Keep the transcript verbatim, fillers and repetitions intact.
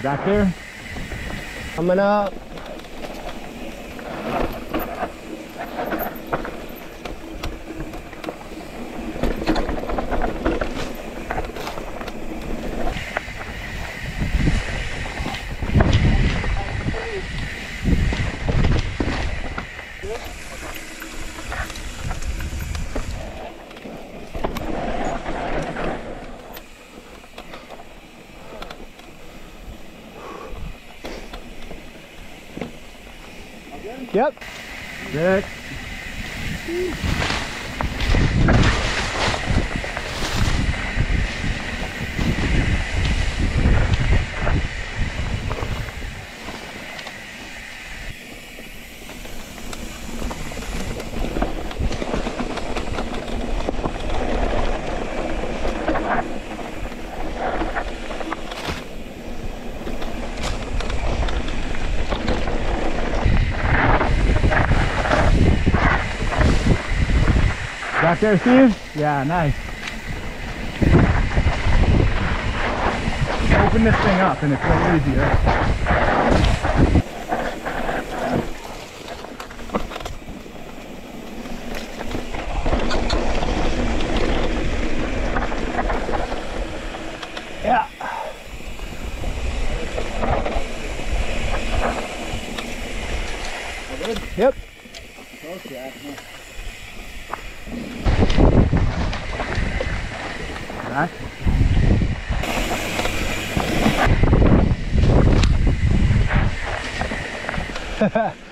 back there. Coming up. Yep. Good. Back there, Steve? Yeah, nice. Open this thing up and it's way easier. Yeah. Good? Yep. Okay. Back. Ha ha.